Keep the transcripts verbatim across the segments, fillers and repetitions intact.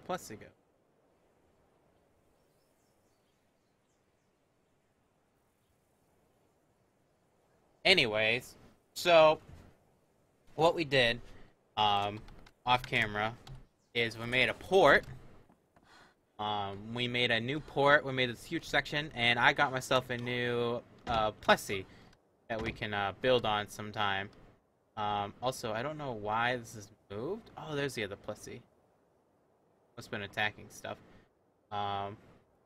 Plessy go? Anyways, so what we did, um, off camera, is we made a port. Um, we made a new port. We made this huge section, and I got myself a new uh, Plessy that we can uh, build on sometime. Um, also, I don't know why this is moved. Oh, there's the other Plessy. Must have been attacking stuff. Um,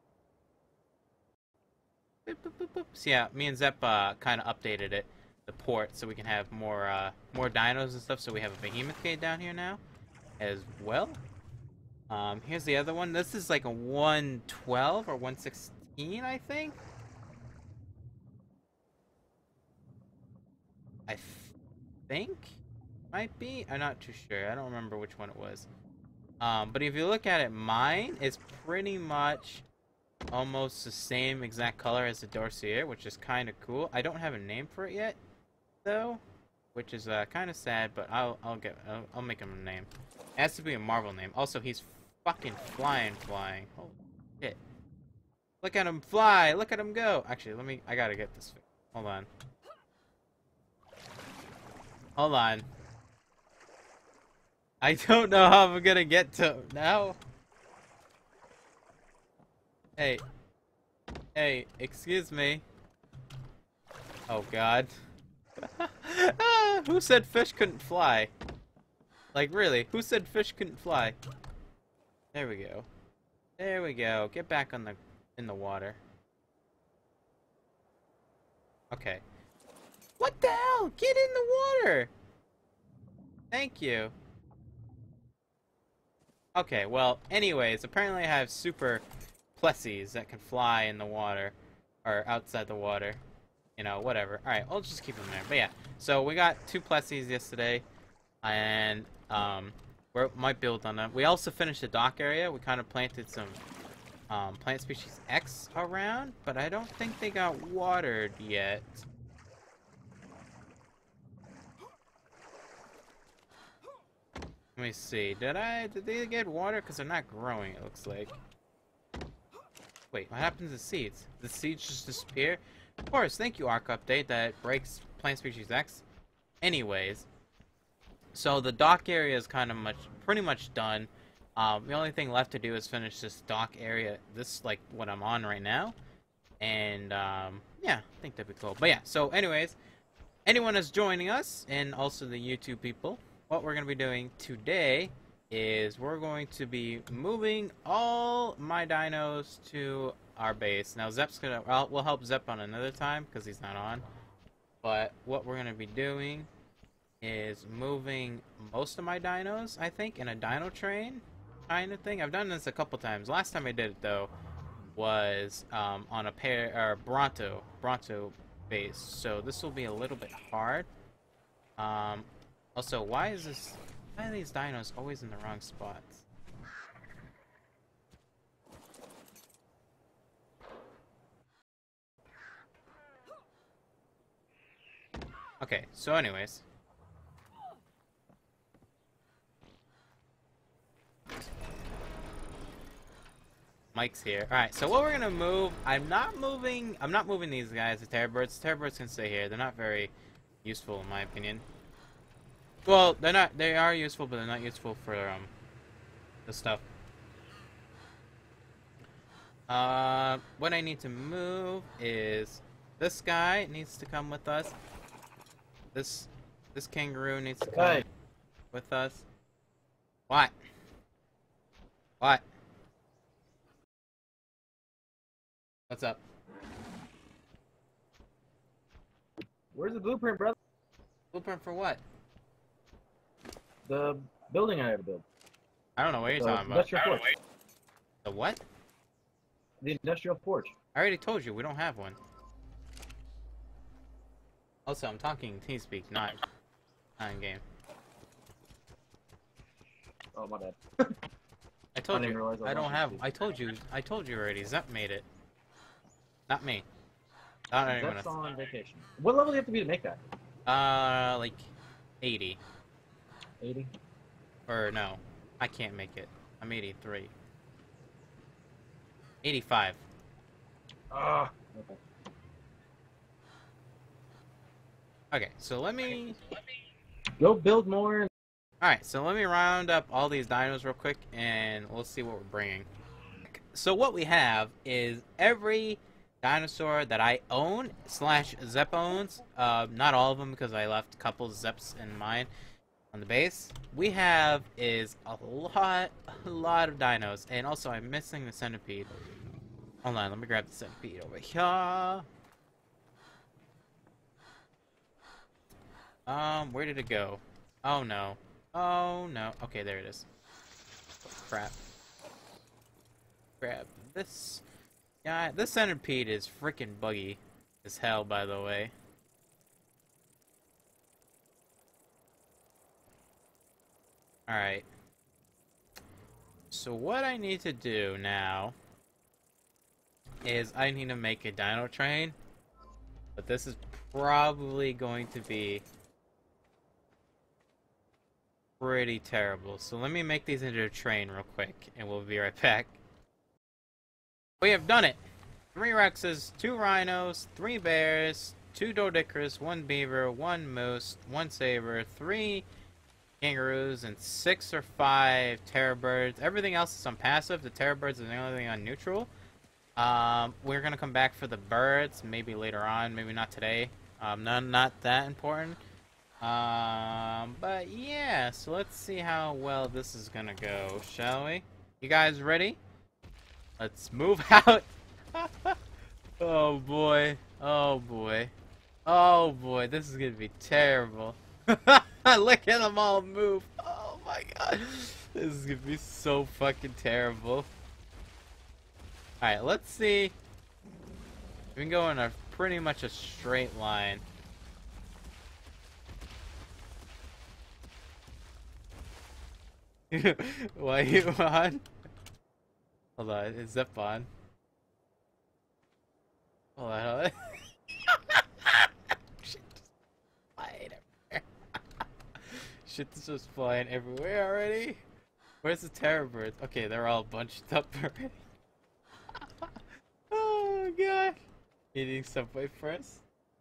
boop, boop, boop, boop. So yeah, me and Zep uh, kind of updated it, the port, so we can have more uh, more dinos and stuff. So we have a Behemoth Gate down here now, as well. Um, here's the other one. This is like a one twelve or one sixteen, I think. I th think might be. I'm not too sure. I don't remember which one it was. Um, but if you look at it, mine is pretty much almost the same exact color as the Dossier, which is kind of cool. I don't have a name for it yet, though, which is uh, kind of sad. But I'll I'll get I'll, I'll make him a name. It has to be a Marvel name. Also, he's fucking flying, flying. Holy shit! Look at him fly! Look at him go! Actually, let me. I gotta get this. Hold on. Hold on. I don't know how I'm gonna get to him now. Hey. Hey, excuse me. Oh god. Ah, who said fish couldn't fly? Like, really? Who said fish couldn't fly? There we go. There we go. Get back on the in the water. Okay. What the hell? Get in the water! Thank you. Okay, well, anyways, apparently I have super Plessies that can fly in the water. Or outside the water. You know, whatever. Alright, I'll just keep them there. But yeah, so we got two Plessies yesterday. And, um, we might build on them. We also finished the dock area. We kind of planted some um, plant species X around. But I don't think they got watered yet. Let me see. Did I? Did they get water? Because they're not growing, it looks like. Wait, what happens to seeds? The seeds just disappear? Of course, thank you, Arc Update, that breaks Plant Species X. Anyways, so the dock area is kind of much, pretty much done. Um, the only thing left to do is finish this dock area, this, like, what I'm on right now. And, um, yeah, I think that'd be cool. But yeah, so anyways, anyone is joining us, and also the YouTube people, what we're going to be doing today is we're going to be moving all my dinos to our base. Now, Zep's going to, well, we'll help Zep on another time, because he's not on. But what we're going to be doing is moving most of my dinos, I think, in a dino train kind of thing. I've done this a couple times. Last time I did it, though, was um, on a pair, or Bronto, Bronto base. So this will be a little bit hard. Um, also, why is this, why are these dinos always in the wrong spots? Okay, so anyways. Mike's here. Alright, so what we're gonna move, I'm not moving, I'm not moving these guys, the Terrorbirds. Terrorbirds can stay here. They're not very useful, in my opinion. Well, they're not, they are useful, but they're not useful for, um, the stuff. Uh, what I need to move is, this guy needs to come with us. This, this kangaroo needs to come Hey. with us. What? What? What's up? Where's the blueprint, brother? Blueprint for what? The building I had to build. I don't know what you're The talking about. industrial porch. The what? The industrial porch. I already told you, we don't have one. Also, I'm talking TeamSpeak, not, not in game. Oh, my bad. I told I didn't you, realize I was I don't on have, TeamSpeak. I told you, I told you already, Zep made it. Not me. Not anyone That's else. on vacation. What level do you have to be to make that? Uh, like, eighty. eighty? Or no, I can't make it. I'm eighty-three. eighty-five. Ah. Okay. Okay, so let me... Go build more. Alright, so let me round up all these dinos real quick, and we'll see what we're bringing. So what we have is every dinosaur that I own, slash Zep owns, uh, not all of them because I left a couple Zeps in mine on the base. We have is a lot, a lot of dinos, and also I'm missing the centipede. Hold on, let me grab the centipede over here. Um, where did it go? Oh no. Oh no. Okay, there it is. Oh, crap. Grab this. Yeah, this centipede is freaking buggy as hell, by the way. Alright. So what I need to do now is I need to make a dino train. But this is probably going to be pretty terrible. So let me make these into a train real quick, and we'll be right back. We have done it! Three Rexes, two Rhinos, three Bears, two Doedicurus, one Beaver, one Moose, one Saber, three Kangaroos, and six or five Terror Birds. Everything else is on passive. The Terror Birds is the only thing on neutral. Um, we're gonna come back for the birds, maybe later on, maybe not today. Um, not, not that important. Um, but yeah, so let's see how well this is gonna go, shall we? You guys ready? Let's move out. Oh boy. Oh boy. Oh boy, this is gonna be terrible. Look at them all move. Oh my god. This is gonna be so fucking terrible. Alright, let's see. We can go in a pretty much a straight line. Why you on? Hold on, is Zep on? Hold on, hold on. Shit, just flying everywhere. Shit is just flying everywhere already. Where's the Terror Birds? Okay, they're all bunched up already. Oh god. Eating Subway first.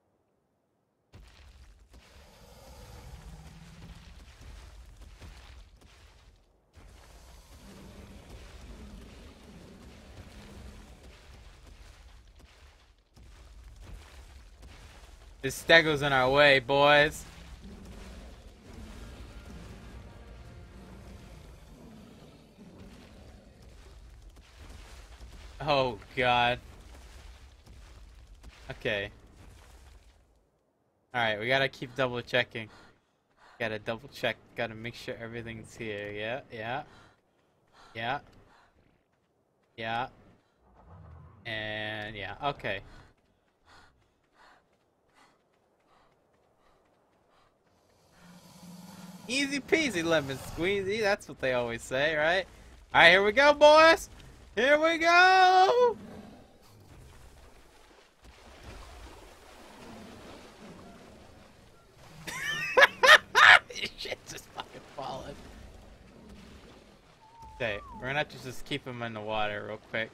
This Stego's in our way, boys. Oh god. Okay. Alright, we gotta keep double checking. Gotta double check. Gotta make sure everything's here. Yeah, yeah. Yeah. Yeah. And yeah, okay. Easy peasy lemon squeezy, that's what they always say, right? Alright, here we go, boys! Here we go! Shit just fucking falling. Okay, we're gonna have to just keep him in the water real quick.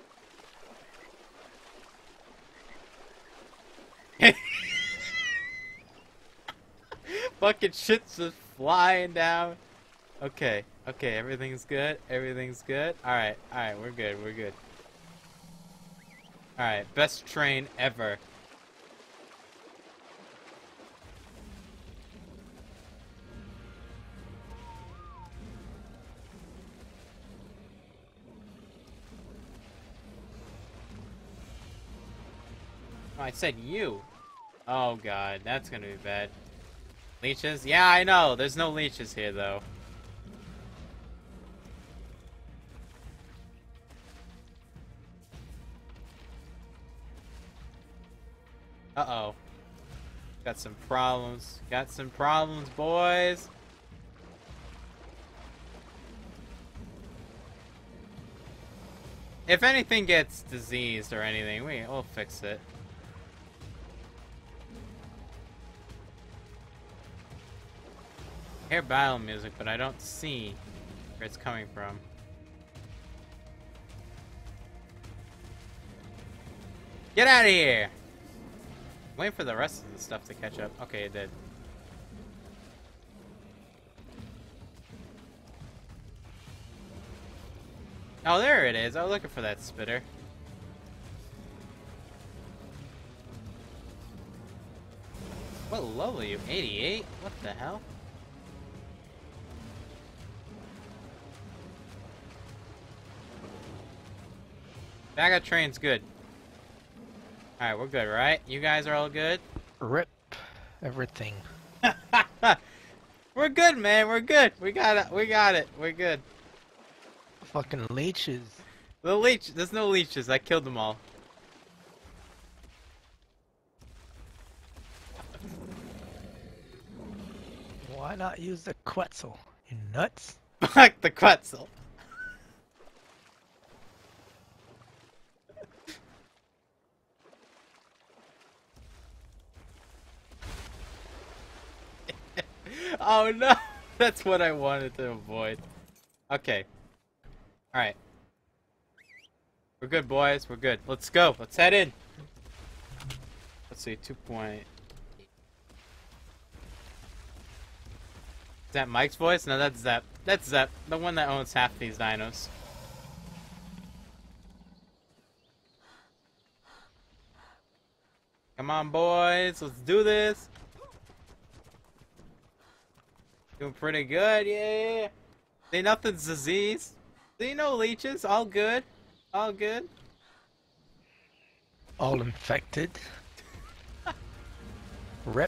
Fucking shit's just flying down. Okay, okay, everything's good. Everything's good. Alright, alright, we're good, we're good. Alright, best train ever. Oh, I said you. Oh god, that's gonna be bad. Leeches? Yeah, I know. There's no leeches here, though. Uh-oh. Got some problems. Got some problems, boys. If anything gets diseased or anything, we, we'll fix it. I hear battle music, but I don't see where it's coming from. Get out of here! Waiting for the rest of the stuff to catch up. Okay, it did. Oh, there it is. I was looking for that spitter. What level are you? eighty-eight? What the hell? Backup train's good. Alright, we're good, right? You guys are all good? Rip everything. We're good, man. We're good. We got it. We got it. We're good. Fucking leeches. The leech. There's no leeches. I killed them all. Why not use the Quetzal? You nuts? Fuck the Quetzal. Oh no! That's what I wanted to avoid. Okay. Alright. We're good, boys. We're good. Let's go. Let's head in. Let's see. two point. Is that Mike's voice? No, that's Zep. That's Zep. The one that owns half these dinos. Come on, boys. Let's do this. Doing pretty good, yeah. See, nothing's disease. See, no leeches. All good. All good. All infected. Rip.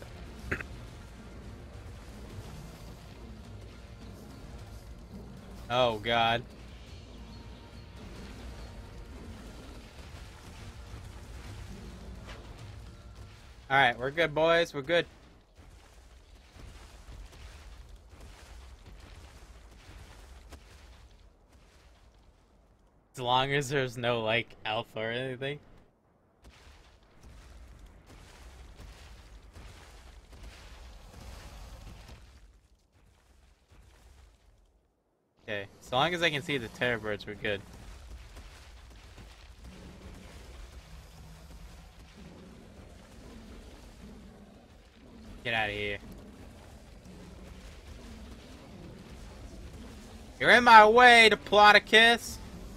Oh, God. Alright, we're good, boys. We're good. As long as there's no, like, alpha or anything. Okay, as long as I can see the terror birds, we're good. Get out of here. You're in my way, Diplodocus!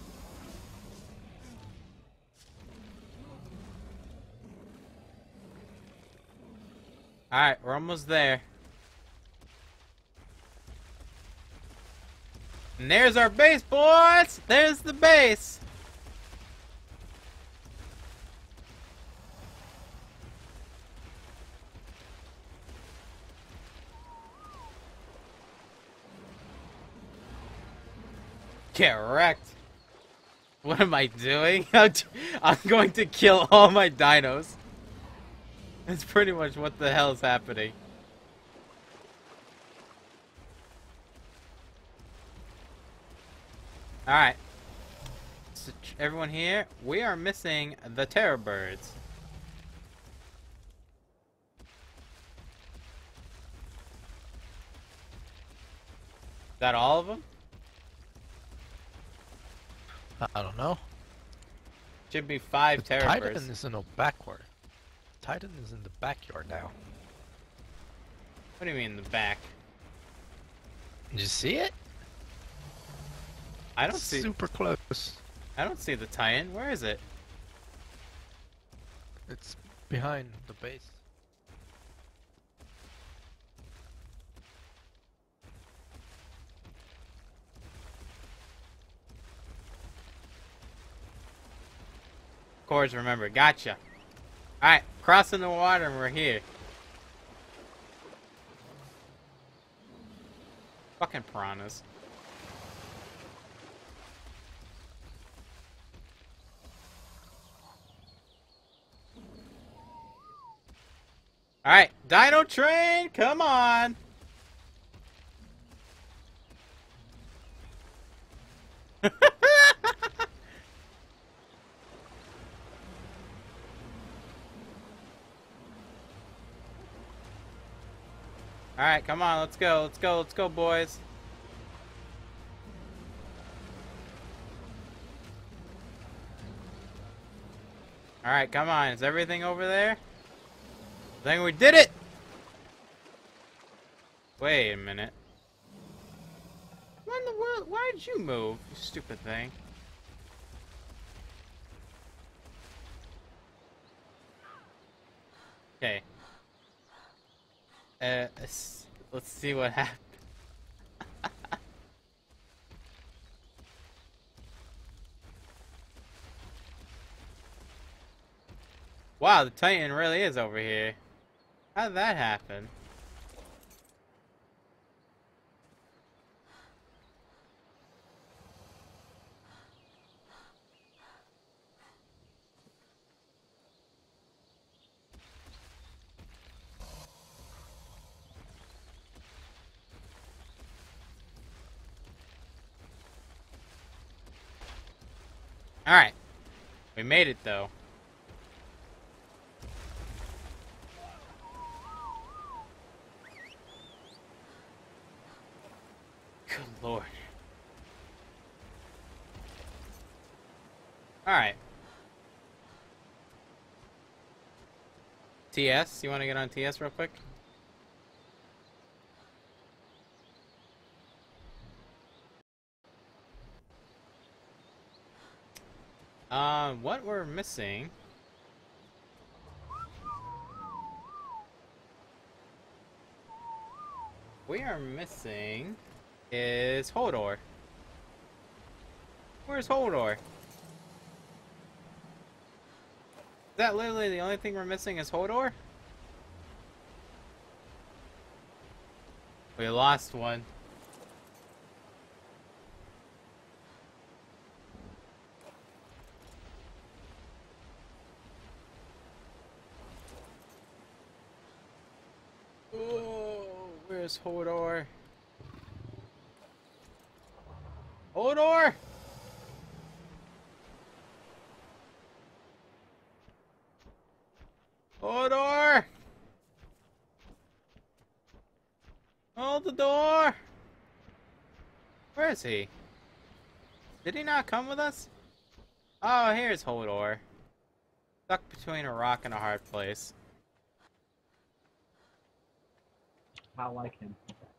Alright, we're almost there. And there's our base, boys! There's the base! Get wrecked. What am I doing? I'm going to kill all my dinos. That's pretty much what the hell is happening. Alright. So, everyone here, we are missing the terror birds. Is that all of them? I don't know. Should be five The terror Titan birds. is in the backward. Titan is in the backyard now. What do you mean in the back? Did you see it? I don't see. Super close. I don't see the Titan. Where is it? It's behind the base. Of course, remember. Gotcha. Alright, crossing the water and we're here. Fucking piranhas. Alright, Dino Train, come on! Alright, come on, let's go, let's go, let's go, boys. Alright, come on. Is everything over there? I think we did it! Wait a minute. What in the world? Why did you move, you stupid thing? Okay. Uh, let's, let's see what happened. Wow, the Titan really is over here. How did that happen? Alright. We made it, though. Good lord. Alright. T S? You want to get on T S real quick? Um, what we're missing... We are missing... is Hodor. Where's Hodor? Is that literally the only thing we're missing is Hodor? We lost one. Oh, where's Hodor? Hodor! Hodor! Hold the door! Where is he? Did he not come with us? Oh, here's Hodor. Stuck between a rock and a hard place. I like him.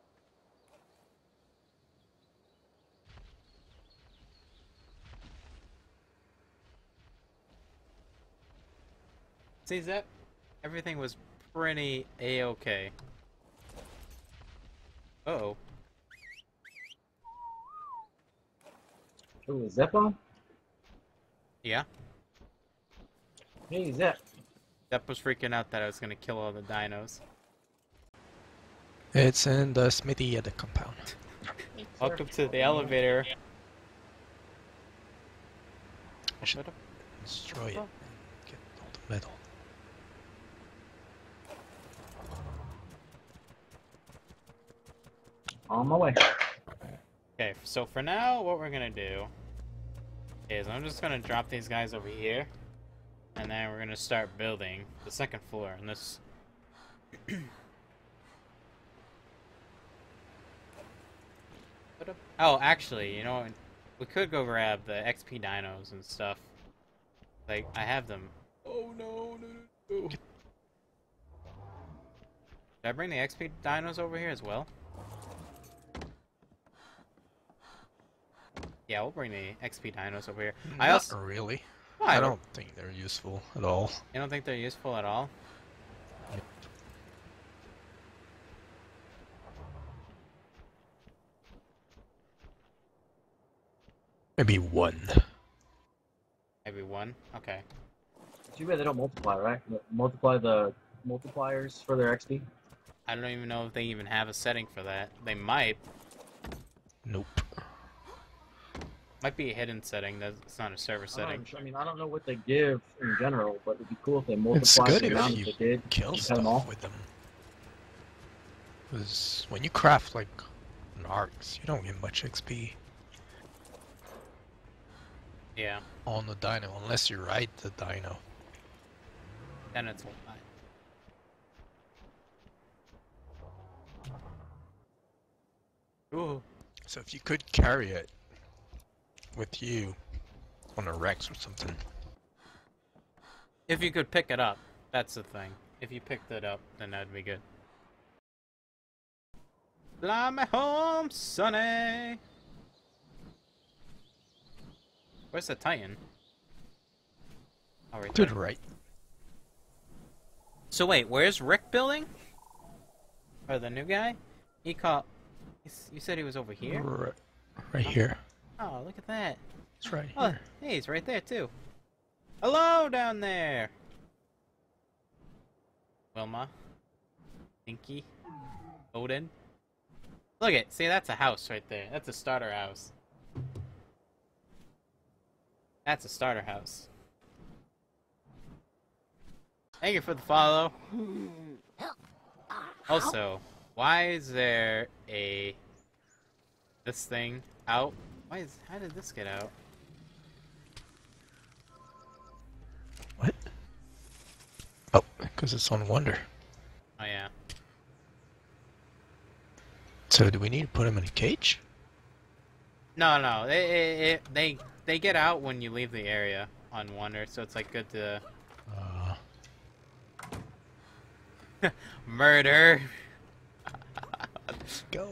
See, Zep? Everything was pretty a-okay. Uh-oh. Ooh, is Zep on? Yeah? Hey, Zep. Zep was freaking out that I was gonna kill all the dinos. It's in the smithy at the compound. Welcome to the elevator. I should destroy it and get all the metal. On my way. Okay, so for now, what we're gonna do is I'm just gonna drop these guys over here, and then we're gonna start building the second floor in this. Oh, actually, you know, we could go grab the X P dinos and stuff. Like, I have them. Oh no, no, no, no. Did I bring the X P dinos over here as well? Yeah, we'll bring the X P dinos over here. Not I also really. Why? I don't think they're useful at all. You don't think they're useful at all? Maybe one. Maybe one? Okay. Too bad they don't multiply, right? Multiply the multipliers for their X P. I don't even know if they even have a setting for that. They might. Nope. Might be a hidden setting. That's not a server setting. I mean, I don't know what they give in general, but it'd be cool if they It's multiply good the if amount you that they did. kill and cut them off. stuff with them. Because when you craft like narcs, you don't get much X P Yeah. on the dino unless you ride the dino. Then it's all fine. Ooh. So if you could carry it with you on a Rex or something. If you could pick it up, that's the thing. If you picked it up, then that'd be good. Fly me home, Sonny. Where's the Titan? Oh, right To there. the right. So wait, where's Rick building? Or the new guy? He called. You said he was over here? Right, right here. Oh, look at that. It's right Oh, here. hey, he's right there too. Hello down there. Wilma. Pinky. Odin. Look it. See, that's a house right there. That's a starter house. That's a starter house. Thank you for the follow. Also, why is there a this thing out? Why is how did this get out? What? Oh, because it's on Wonder. Oh yeah. So do we need to put him in a cage? No, no. They they they they get out when you leave the area on Wonder, so it's like good to Uh, murder. let's go.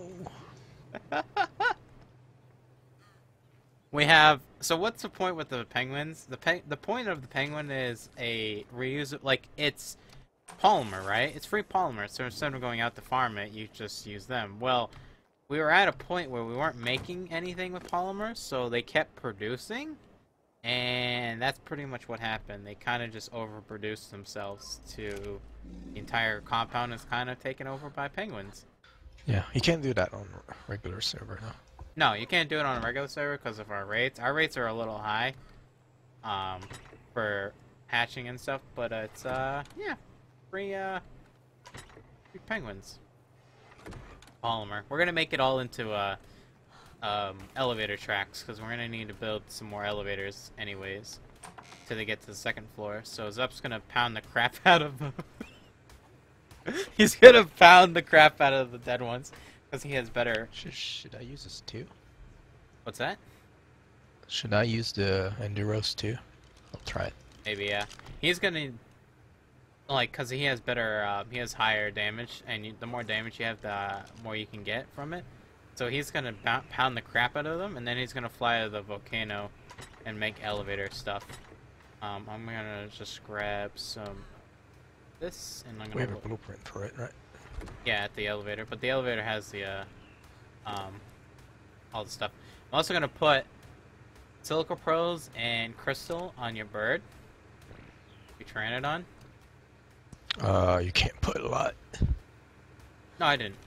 We have. So what's the point with the penguins? The pe the point of the penguin is a reuse. Like it's polymer, right? It's free polymer. So instead of going out to farm it, you just use them. Well, we were at a point where we weren't making anything with polymer, so they kept producing, and that's pretty much what happened. They kind of just overproduced themselves to the entire compound is kind of taken over by penguins. Yeah, you can't do that on a regular server, no. No, you can't do it on a regular server because of our rates. Our rates are a little high, um, for hatching and stuff. But uh, it's uh, yeah, free uh, free penguins. Polymer. We're gonna make it all into uh, um, elevator tracks because we're gonna need to build some more elevators, anyways, till they get to the second floor. So Zup's gonna pound the crap out of them. He's gonna pound the crap out of the dead ones because he has better. Should, should I use this too? What's that? Should I use the Enduros too? I'll try it. Maybe, yeah. He's gonna, like, cause he has better, uh, he has higher damage, and you, the more damage you have, the more you can get from it. So he's gonna pound the crap out of them, and then he's gonna fly to the volcano and make elevator stuff. Um, I'm gonna just grab some this, and I'm We gonna have a blueprint for it, right? yeah, at the elevator, but the elevator has the, uh, um, all the stuff. I'm also gonna put Silica Pearls and Crystal on your bird. You train it on. Uh, you can't put a lot. No, I didn't.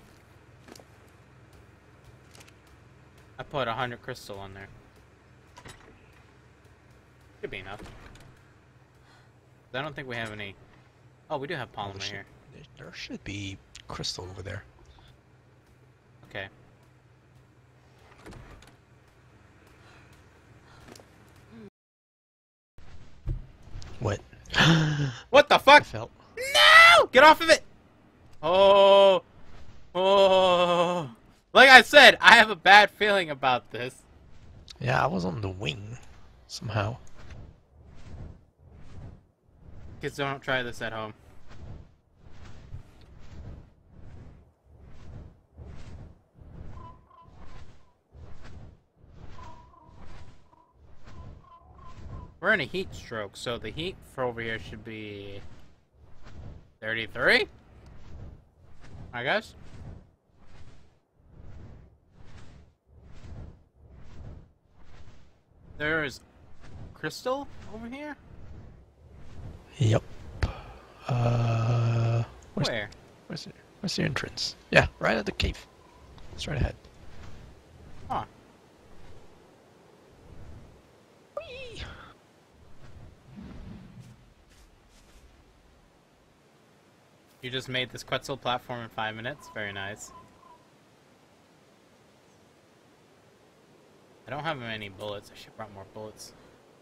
I put a hundred crystal on there. Should be enough. I don't think we have any. Oh, we do have Oh, polymer there should- here. There should be crystal over there. Okay. What? What the I fuck? felt. No! Get off of it! Oh. Oh. Like I said, I have a bad feeling about this. Yeah, I was on the wing somehow. Kids, don't try this at home. We're in a heat stroke, so the heat for over here should be thirty-three, I guess. There's crystal over here? Yep. Uh, where's, Where? where's the, where's the entrance? Yeah, right at the cave. It's right ahead. Huh. Whee! You just made this Quetzal platform in five minutes? Very nice. I don't have many bullets. I should have brought more bullets.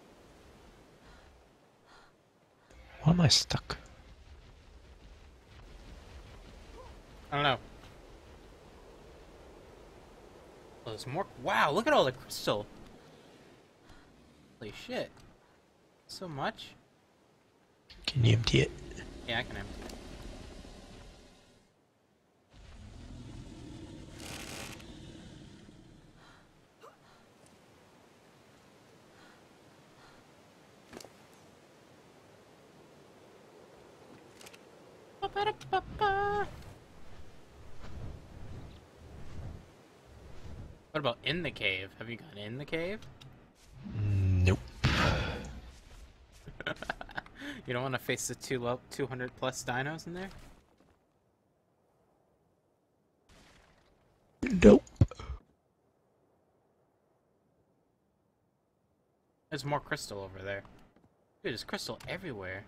Why am I stuck? I don't know. Oh, there's more. Wow, look at all the crystal. Holy shit. So much. Can you empty it? Yeah, I can empty it. Ba-ba-da-ba-ba. What about in the cave? Have you gone in the cave? Nope. You don't want to face the two low, two hundred plus dinos in there? Nope. There's more crystal over there. Dude, there's crystal everywhere.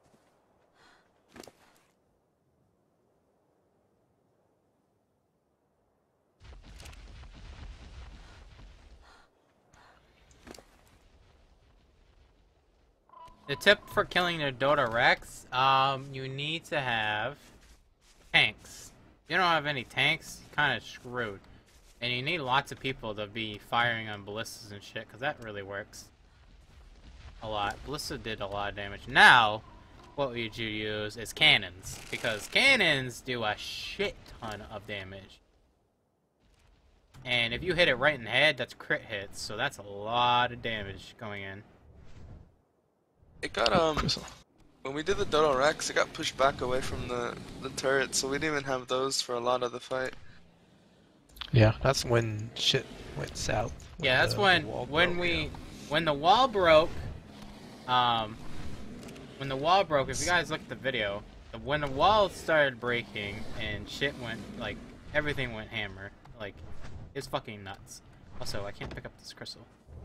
The tip for killing a Dota Rex, um, you need to have tanks. If you don't have any tanks, you're kind of screwed. And you need lots of people to be firing on ballistas and shit, because that really works. A lot. Ballista did a lot of damage. Now, what would you use is cannons, because cannons do a shit ton of damage. And if you hit it right in the head, that's crit hits, so that's a lot of damage going in. It got, um, when we did the Dodo Rex, it got pushed back away from the, the turret, so we didn't even have those for a lot of the fight. Yeah, that's when shit went south. when Yeah, that's the when wall when broke, we yeah. when the wall broke. Um, when the wall broke, if you guys look at the video, when the wall started breaking and shit went like everything went hammer, like it's fucking nuts. Also, I can't pick up this crystal.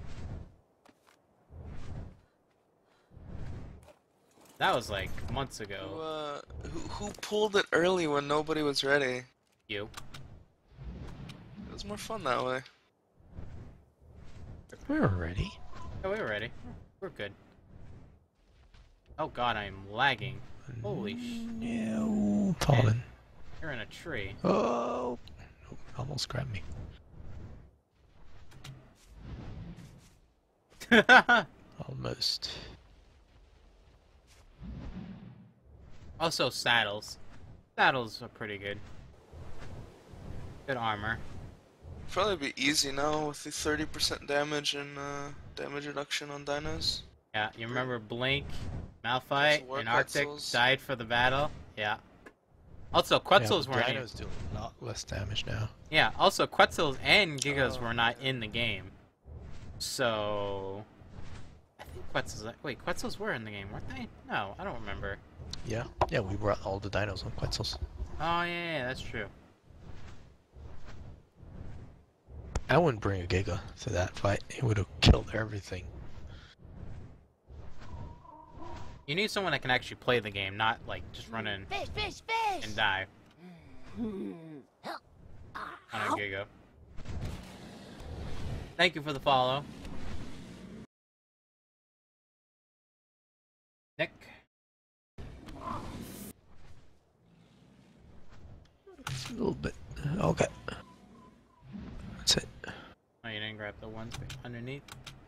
That was like months Who, ago. uh, who, who pulled it early when nobody was ready? You. It was more fun that way. We were ready. Oh, we're ready. We're good. Oh god, I'm lagging. Holy sh! No, fallen. You're in a tree. Oh, almost grabbed me. Almost. Also, saddles. Saddles are pretty good. Good armor. Probably be easy now with the thirty percent damage and uh, damage reduction on dinos. Yeah, you remember Blink, Malphite, War and Arctic Quetzals. died for the battle? Yeah. Also, Quetzals yeah, weren't in. Dinos do a lot less damage now. Yeah, also, Quetzals and Gigas Oh, were not in the game. So... I think Quetzals... Wait, Quetzals were in the game, weren't they? No, I don't remember. Yeah, yeah, we brought all the dinos on Quetzals. Oh, yeah, yeah, that's true. I wouldn't bring a Giga to that fight. It would have killed everything. You need someone that can actually play the game, not, like, just run in Fish, fish, fish! and die Hmm. on a Giga. Thank you for the follow. Nick? A little bit. Okay. That's it. Oh, you didn't grab the ones underneath?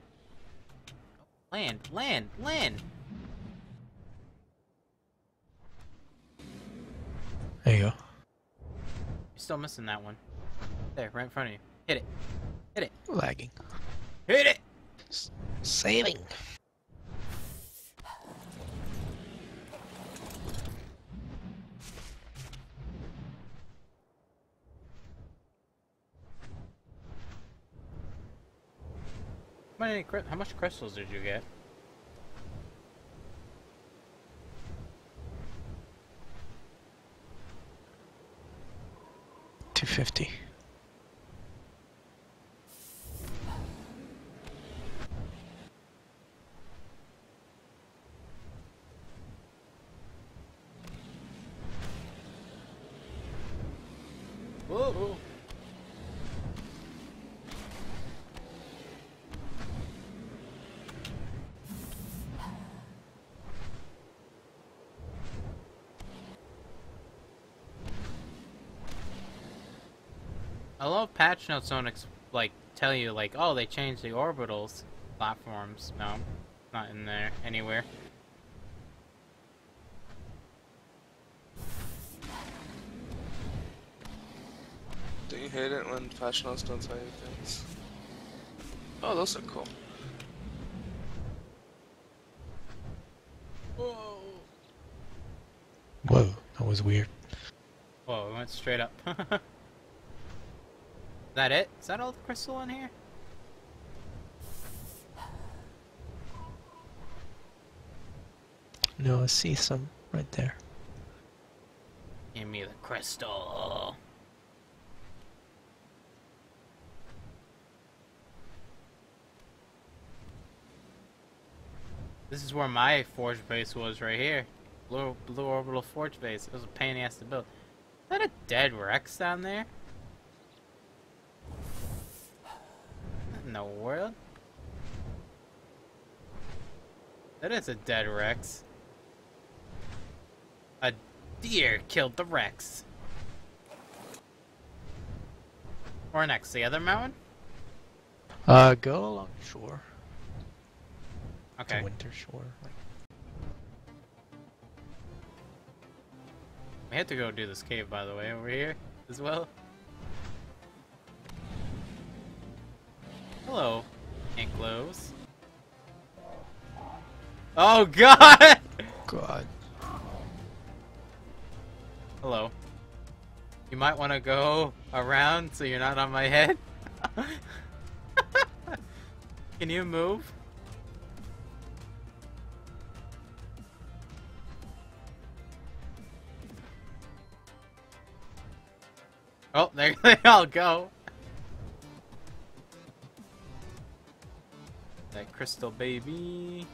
Land, land, land! There you go. You're still missing that one. There, right in front of you. Hit it. Hit it. Lagging. Hit it! S saving. How many, cry- how much crystals did you get? two fifty. Whoa! I love patch notes don't ex like tell you like, oh, they changed the orbitals platforms. No, not in there anywhere. Do you hate it when professionals don't tell you things? Oh, those are cool. Whoa. Whoa, that was weird. Whoa, we went straight up. Is that it? Is that all the crystal in here? No, I see some right there. Give me the crystal. This is where my forge base was, right here. Blue, blue orbital forge base. It was a pain in the ass to build. Is that a dead Rex down there? What in the world? That is a dead Rex. A deer killed the Rex. Or next, the other mountain? Uh, go along shore. Okay. To Winter Shore. Like, We have to go do this cave, by the way, over here as well. Hello, Anklos. Oh God! God. Hello. You might want to go around so you're not on my head. Can you move? Oh, there they all go. That crystal baby.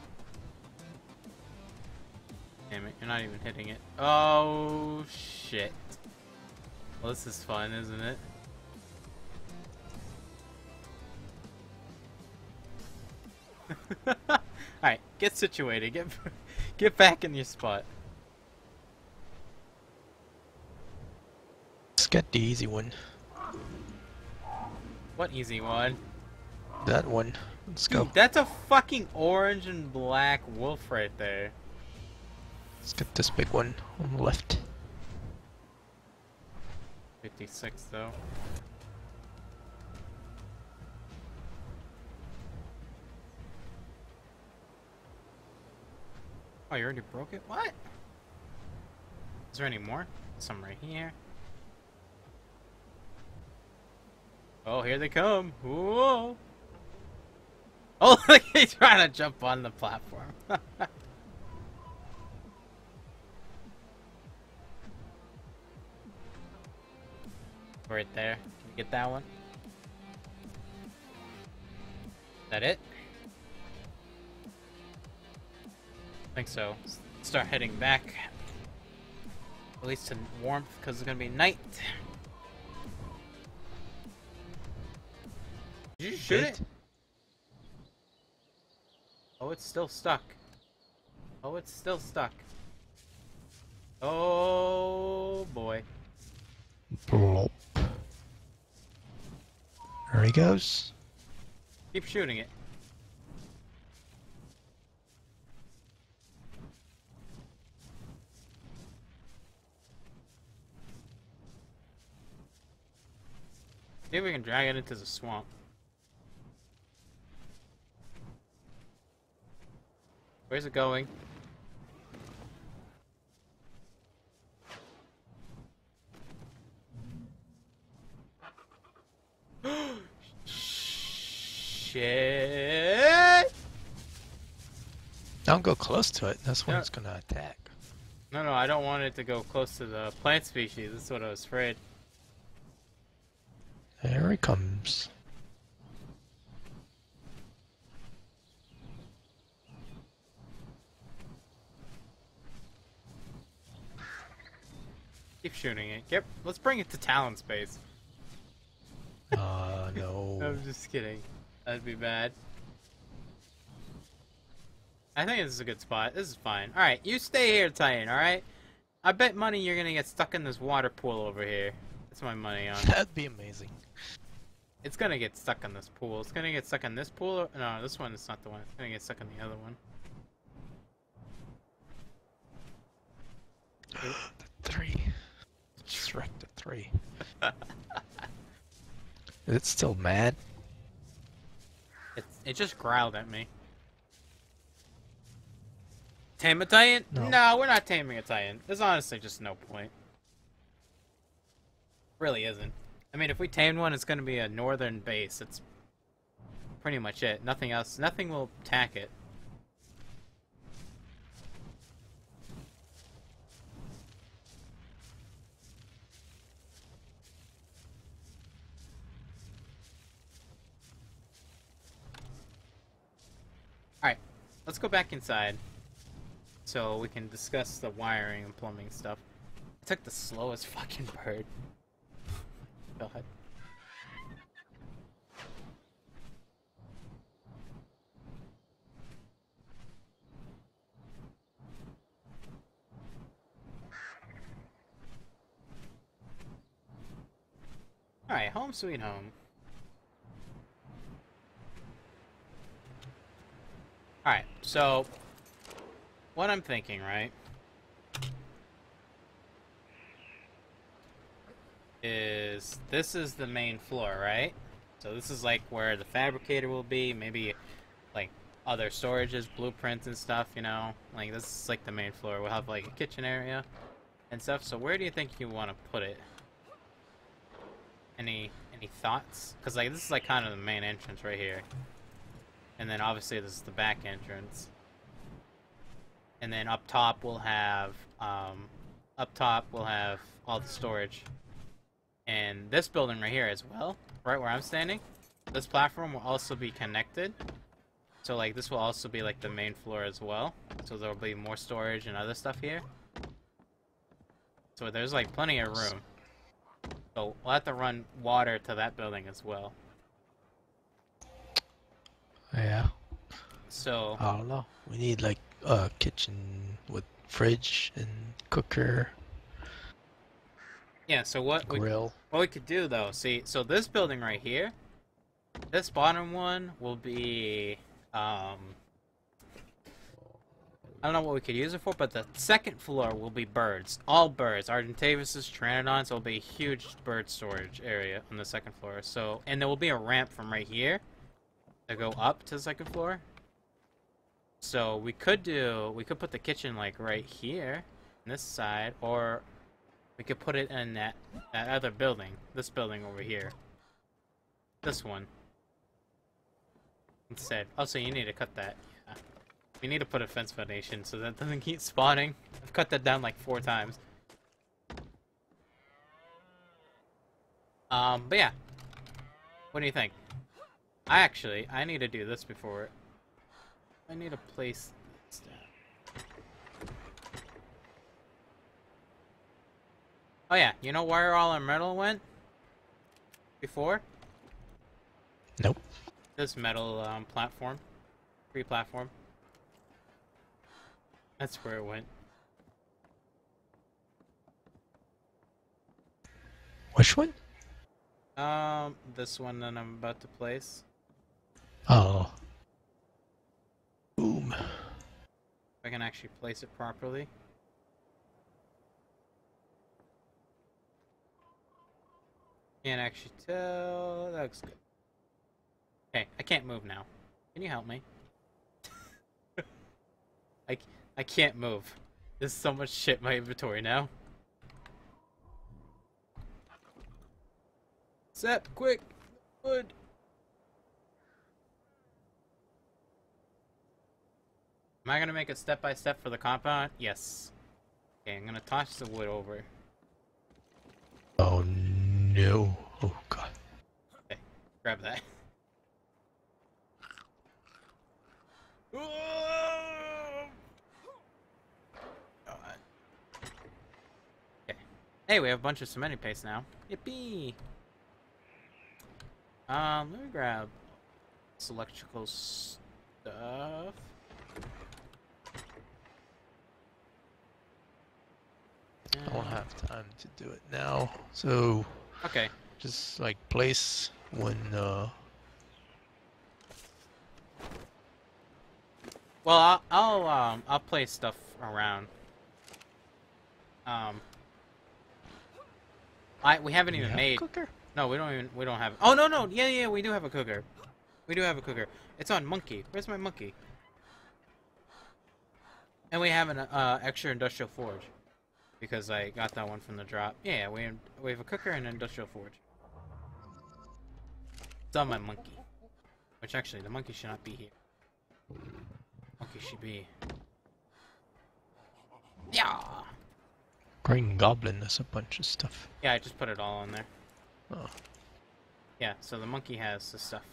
Damn it, you're not even hitting it. Oh, shit. Well, this is fun, isn't it? Alright, get situated. Get, get back in your spot. Let's get the easy one. What easy one? That one. Let's go. Dude, that's a fucking orange and black wolf right there. Let's get this big one on the left. fifty-six though. Oh, you already broke it? What? Is there any more? Some right here. Oh, here they come. Whoa. Oh, look, he's trying to jump on the platform. Right there. Can you get that one? Is that it? I think so. Let's start heading back. At least to warmth, because it's gonna be night. Did you shoot it? Oh, it's still stuck. Oh, it's still stuck. Oh boy. Blop. There he goes. Keep shooting it. See if we can drag it into the swamp. Where's it going? Shit! Don't go close to it. That's when Yeah. it's gonna attack. No, no, I don't want it to go close to the plant species. That's what I was afraid. There he comes. Keep shooting it. Yep, let's bring it to Talon space. Uh, no. I'm just kidding. That'd be bad. I think this is a good spot. This is fine. Alright, you stay here, Titan, alright? I bet money you're gonna get stuck in this water pool over here. That's my money on. That'd be amazing. It's gonna get stuck in this pool. It's gonna get stuck in this pool. Or, no, this one is not the one. It's gonna get stuck in the other one. The three. Shrek the three. Is it still mad? It, it just growled at me. Tame a Titan? No. No, we're not taming a Titan. There's honestly just no point. Really isn't. I mean, if we tamed one, it's going to be a northern base. That's pretty much it. Nothing else. Nothing will attack it. Alright, let's go back inside so we can discuss the wiring and plumbing stuff. I took the slowest fucking bird. Go ahead. Alright, home sweet home. Alright, so what I'm thinking, right, is this is the main floor, right? So this is like where the fabricator will be, maybe like other storages, blueprints and stuff, you know? Like this is like the main floor. We'll have like a kitchen area and stuff. So where do you think you want to put it? Any any thoughts? Because like this is like kind of the main entrance right here. And then obviously this is the back entrance. And then up top we'll have um, up top we'll have all the storage. And this building right here as well, right where I'm standing, this platform will also be connected. So like this will also be like the main floor as well. So there'll be more storage and other stuff here. So there's like plenty of room. So we'll have to run water to that building as well. Yeah. So I don't know. We need like a kitchen with fridge and cooker, yeah, so what we, grill. what we could do though, see, so this building right here, this bottom one will be, um, I don't know what we could use it for, but the second floor will be birds. All birds. Argentavis, Pteranodons, so it'll be a huge bird storage area on the second floor. So, and there will be a ramp from right here to go up to the second floor. So we could do, we could put the kitchen like right here, on this side, or we could put it in that, that other building, this building over here. This one. Instead. Also, you need to cut that. Yeah. We need to put a fence foundation so that doesn't keep spawning. I've cut that down like four times. Um, but yeah. What do you think? I actually, I need to do this before. I need to place this down. Oh yeah, you know where all our metal went? Before? Nope. This metal um, platform. Free platform. That's where it went. Which one? Um, this one that I'm about to place. Oh. Boom. If I can actually place it properly. Can't actually tell. That looks good. Okay, I can't move now. Can you help me? I, I can't move. There's so much shit in my inventory now. Sep, quick! Wood! Am I gonna make it step by step for the compound? Yes. Okay, I'm gonna toss the wood over. Oh no. Oh god. Okay, grab that. Okay. Hey, we have a bunch of cementing paste now. Yippee! Um, let me grab this electrical stuff. I don't have time to do it now. So Okay. just like place when uh Well, I'll, I'll um I'll place stuff around. Um, I we haven't you even have made cooker. No, we don't even. We don't have. Oh no no yeah yeah we do have a cooker. We do have a cooker. It's on monkey. Where's my monkey? And we have an uh, extra industrial forge because I got that one from the drop. Yeah, we we have a cooker and an industrial forge. It's on my monkey. Which actually, the monkey should not be here. Monkey should be. Yeah. Green Goblin, there's a bunch of stuff. Yeah, I just put it all on there. Oh. Yeah, so the monkey has the stuff.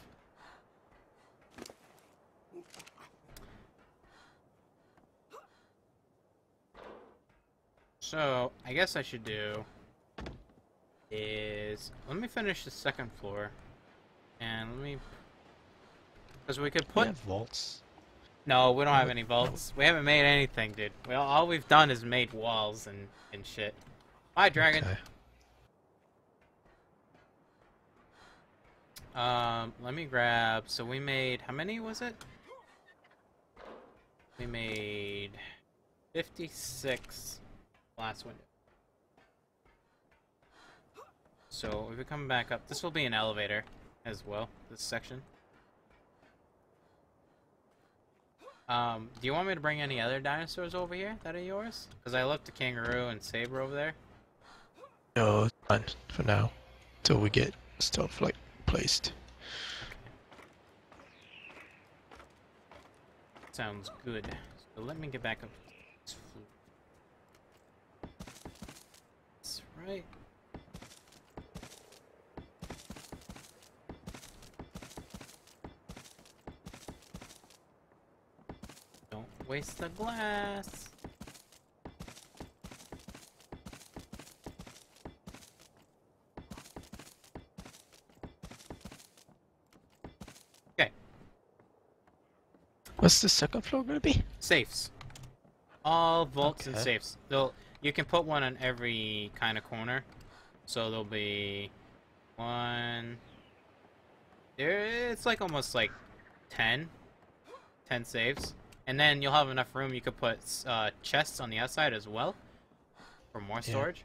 So, I guess I should do is let me finish the second floor, and let me because we could We put have vaults. no, we don't have any vaults. We haven't made anything, dude. Well, all we've done is made walls and and shit. Bye, dragon. Okay. Um, let me grab. So we made how many was it? We made fifty-six last window. So if we come back up, this will be an elevator as well. This section. Um, do you want me to bring any other dinosaurs over here that are yours? Because I left the kangaroo and saber over there. No, it's fine for now. Till we get stuff like placed. Sounds good. So let me get back up to this floor. That's right. Don't waste the glass. Okay. What's the second floor gonna be? Safes. All vaults and Okay. safes. They'll you can put one on every kind of corner. So there'll be one there it's like almost like ten. ten safes. And then you'll have enough room you could put uh, chests on the outside as well for more Yeah. storage.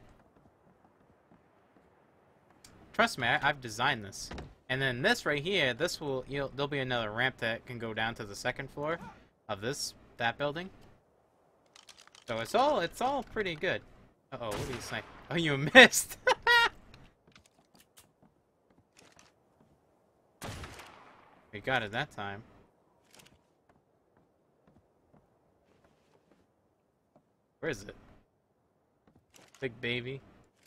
Trust me, I, I've designed this. And then this right here, this will you'll, there'll be another ramp that can go down to the second floor of this that building. So it's all it's all pretty good. Uh oh, what are you saying? Oh, you missed. We got it that time. Where is it? Big baby.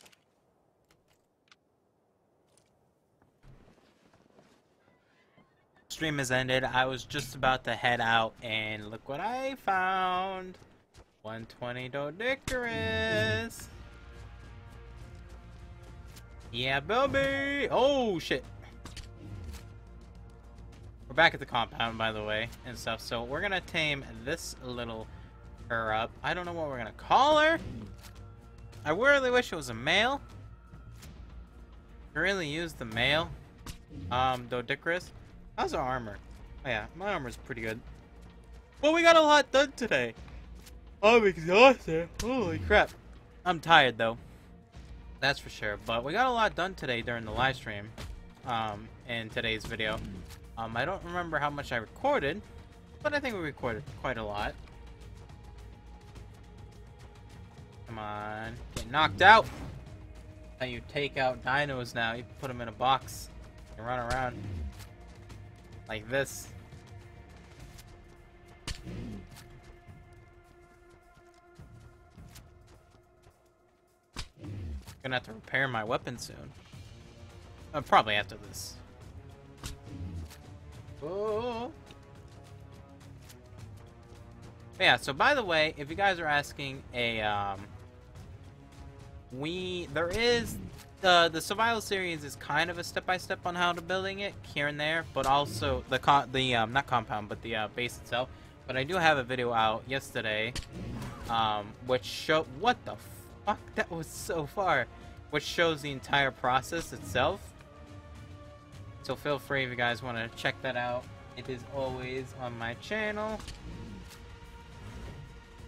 Stream has ended. I was just about to head out, and look what I found. one twenty Doedicurus. Yeah, baby. Oh shit. We're back at the compound, by the way, and stuff. So we're gonna tame this little her up. I don't know what we're gonna call her. I really wish it was a male. I really use the male. Um, Doedicurus. How's our armor? Oh yeah, my armor's pretty good. Well, we got a lot done today. I'm exhausted. Holy crap. I'm tired though. That's for sure. But we got a lot done today during the live stream. Um, in today's video. Um, I don't remember how much I recorded, but I think we recorded quite a lot. Come on, get knocked out. Now you take out dinos now. You put them in a box and run around like this. Gonna have to repair my weapon soon. Uh, probably after this. Oh. Yeah, so by the way, if you guys are asking a um we there is the the survival series is kind of a step-by-step on how to building it here and there, but also the con the um not compound but the uh, base itself. But I do have a video out yesterday um which show what the fuck, that was so far, which shows the entire process itself. So feel free if you guys want to check that out. It is always on my channel.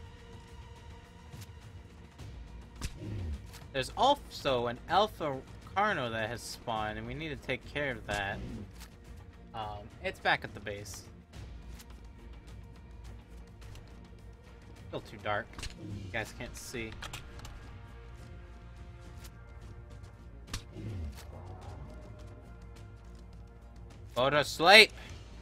There's also an alpha Carno that has spawned, and we need to take care of that. Um, it's back at the base. Still too dark. You guys can't see. Go to sleep!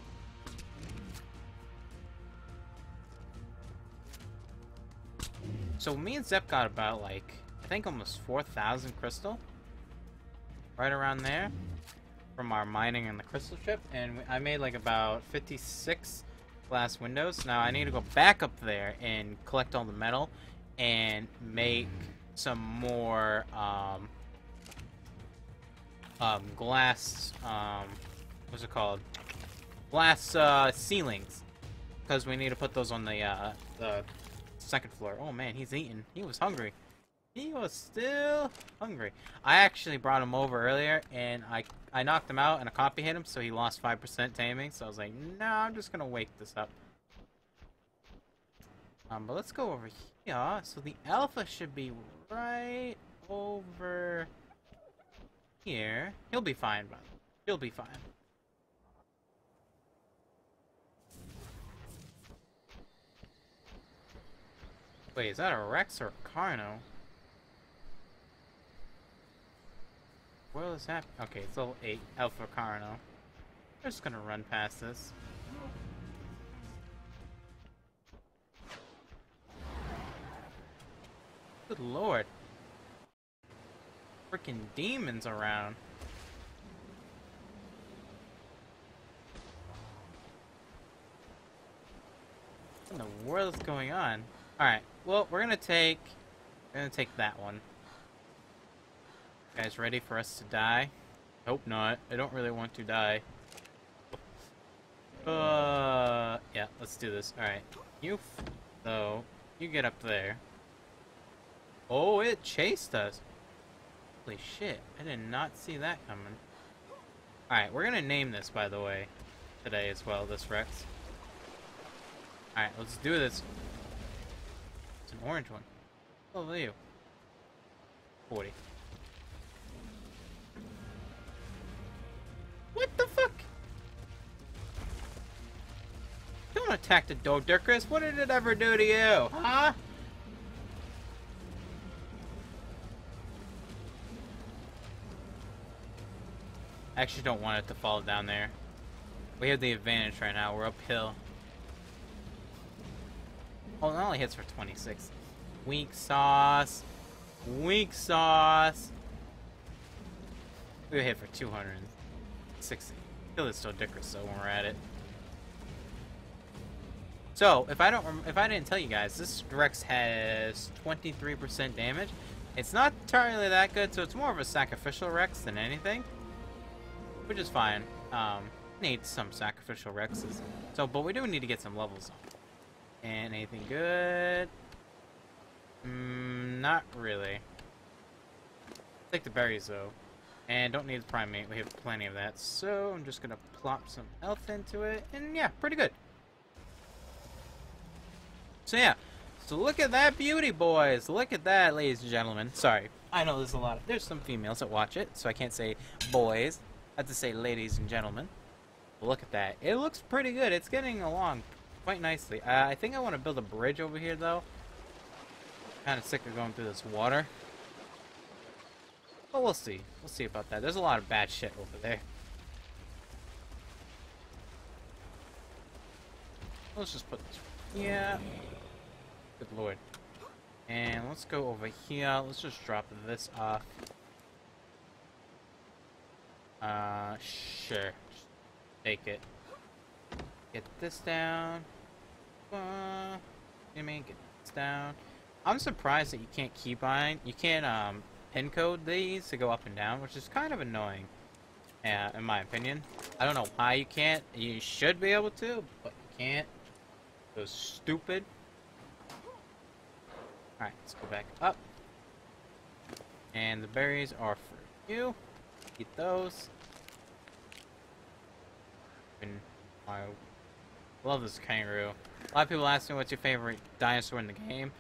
So me and Zep got about, like, I think almost four thousand crystal. Right around there. From our mining in the crystal ship. And we, I made, like, about fifty-six glass windows. Now I need to go back up there and collect all the metal. And make some more, um... Um, glass, um... what's it called? Glass, uh, ceilings. Because we need to put those on the, uh, the second floor. Oh man, he's eating. He was hungry. He was still hungry. I actually brought him over earlier, and I I knocked him out, and a copy hit him, so he lost five percent taming. So I was like, no, I'm just gonna wake this up. Um, but let's go over here. So the alpha should be right over here. He'll be fine, but he'll be fine. Wait, is that a Rex or a Carno? Where is that? Okay, it's level eight, Alpha Carno. We're just gonna run past this. Good lord. Freaking demons around. What in the world is going on? Alright, well, we're gonna take... We're gonna take that one. You guys ready for us to die? Hope not. I don't really want to die. Uh, yeah, let's do this. Alright. You, though, you get up there. Oh, it chased us. Holy shit, I did not see that coming. Alright, we're gonna name this, by the way, today as well, this Rex. Alright, let's do this. It's an orange one. What level are you? forty. What the fuck? Don't attack the Doedicurus. What did it ever do to you? Huh? I actually don't want it to fall down there. We have the advantage right now. We're uphill. Oh, it only hits for twenty-six. Weak sauce. Weak sauce. We hit for two hundred sixty. Kill this Doedicurus though when we're at it. So, if I don't, if I didn't tell you guys, this Rex has twenty-three percent damage. It's not entirely that good, so it's more of a sacrificial Rex than anything, which is fine. Um, need some sacrificial Rexes. So, but we do need to get some levels on. And anything good? Mm, not really. Take the berries though. And don't need the primate, we have plenty of that. So I'm just gonna plop some health into it, and yeah, pretty good. So yeah, so look at that beauty, boys. Look at that, ladies and gentlemen. Sorry, I know there's a lot of, there's some females that watch it, so I can't say boys. I have to say ladies and gentlemen. But look at that. It looks pretty good. It's getting along quite nicely. Uh, I think I want to build a bridge over here, though. Kind of sick of going through this water. But we'll see. We'll see about that. There's a lot of bad shit over there. Let's just put this. Yeah. Good lord. And let's go over here. Let's just drop this off. Uh, sure. Just take it. Get this down. Uh, I mean, get this down. I'm surprised that you can't keybind. You can't um pin code these to go up and down, which is kind of annoying. Yeah, in my opinion. I don't know why you can't. You should be able to, but you can't. So stupid. Alright, let's go back up. And the berries are for you. Eat those. And I love this kangaroo. A lot of people ask me what's your favorite dinosaur in the game.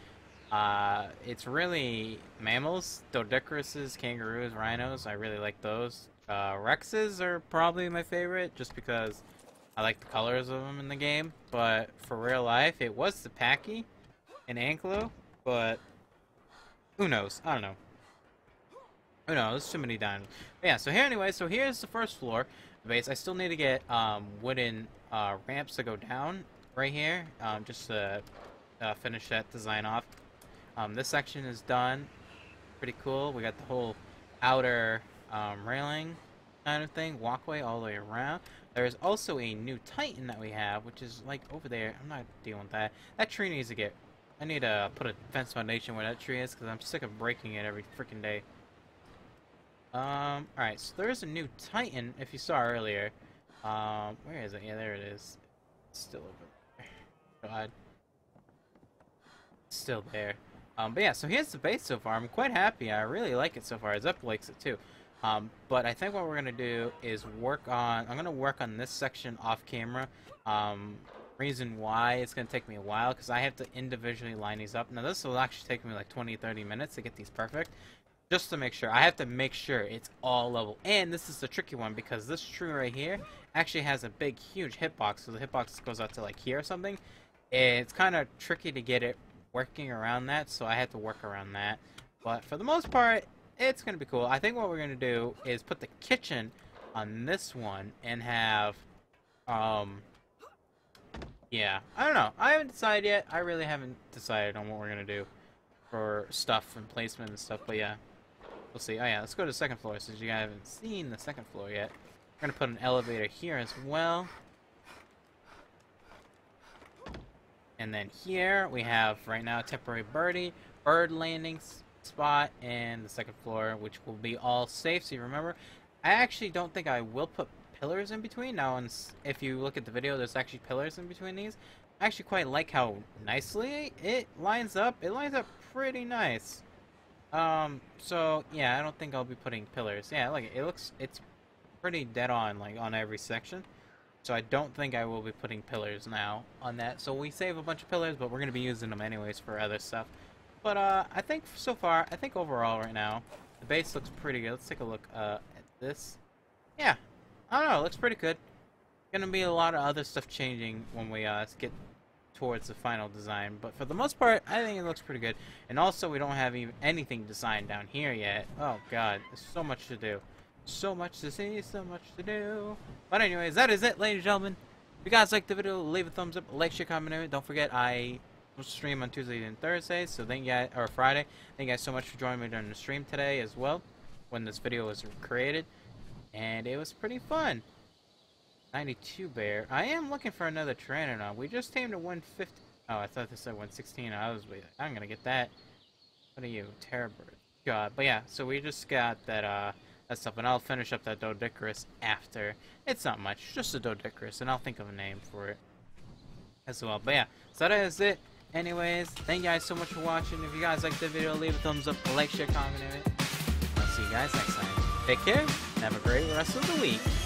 Uh, it's really mammals, Doedicruses, kangaroos, rhinos. I really like those. Uh, Rexes are probably my favorite, just because I like the colors of them in the game. But for real life, it was the Packy and Anklo, but who knows? I don't know. Who knows? There's too many dinos. But yeah, so here anyway, so here's the first floor base. I still need to get um, wooden uh, ramps to go down right here, um, just to uh, finish that design off. Um, this section is done. Pretty cool. We got the whole outer um, railing kind of thing, walkway all the way around. There's also a new Titan that we have, which is like over there. I'm not dealing with that. That tree needs to get... I need to put a fence foundation where that tree is, because I'm sick of breaking it every freaking day. Um, alright, so there's a new Titan, if you saw earlier. Um, where is it? Yeah, there it is. It's still over there. God. It's still there. Um, but yeah, so here's the base so far. I'm quite happy. I really like it so far. Zep likes it too. Um, but I think what we're gonna do is work on. I'm gonna work on this section off camera. Um, reason why it's gonna take me a while, because I have to individually line these up. Now this will actually take me like twenty, thirty minutes to get these perfect, just to make sure. I have to make sure it's all level. And this is the tricky one, because this tree right here actually has a big, huge hitbox. So the hitbox goes out to like here or something. It's kind of tricky to get it working around that, so I had to work around that. But for the most part, it's gonna be cool. I think what we're gonna do is put the kitchen on this one and have um yeah, I don't know, I haven't decided yet. I really haven't decided on what we're gonna do for stuff and placement and stuff, but yeah, we'll see. Oh yeah, let's go to the second floor since you guys haven't seen the second floor yet. We're gonna put an elevator here as well. And then here we have right now temporary birdie, bird landing spot, and the second floor, which will be all safe. So you remember, I actually don't think I will put pillars in between. Now, if you look at the video, there's actually pillars in between these. I actually quite like how nicely it lines up. It lines up pretty nice. Um, so yeah, I don't think I'll be putting pillars. Yeah, like it looks, it's pretty dead on, like on every section. So I don't think I will be putting pillars now on that. So we save a bunch of pillars, but we're going to be using them anyways for other stuff. But uh, I think so far, I think overall right now, the base looks pretty good. Let's take a look uh, at this. Yeah, I don't know, it looks pretty good. Going to be a lot of other stuff changing when we uh, get towards the final design. But for the most part, I think it looks pretty good. And also, we don't have even anything designed down here yet. Oh god, there's so much to do. So much to see, so much to do. But anyways, that is it, ladies and gentlemen. If you guys liked the video, leave a thumbs up, like, share, comment, and don't forget I will stream on Tuesdays and Thursdays. So thank you guys, or Friday. Thank you guys so much for joining me during the stream today as well, when this video was created, and it was pretty fun. ninety-two bear. I am looking for another Pteranodon. We just tamed a one fifty. Oh, I thought this said one sixteen. I was waiting. I'm gonna get that. What are you, Terrorbird? God, but yeah. So we just got that. Uh. That stuff, and I'll finish up that Doedicurus after. It's not much, just a Doedicurus, and I'll think of a name for it as well. But yeah, so that is it. Anyways, thank you guys so much for watching. If you guys liked the video, leave a thumbs up, a like, share, comment, and I'll see you guys next time. Take care, and have a great rest of the week.